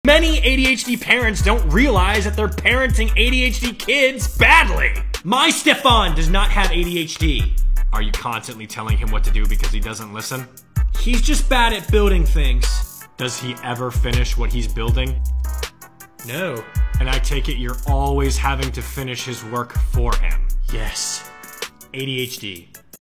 Many ADHD parents don't realize that they're parenting ADHD kids badly. My Stefan does not have ADHD. Are you constantly telling him what to do because he doesn't listen? He's just bad at building things. Does he ever finish what he's building? No. And I take it you're always having to finish his work for him. Yes. ADHD.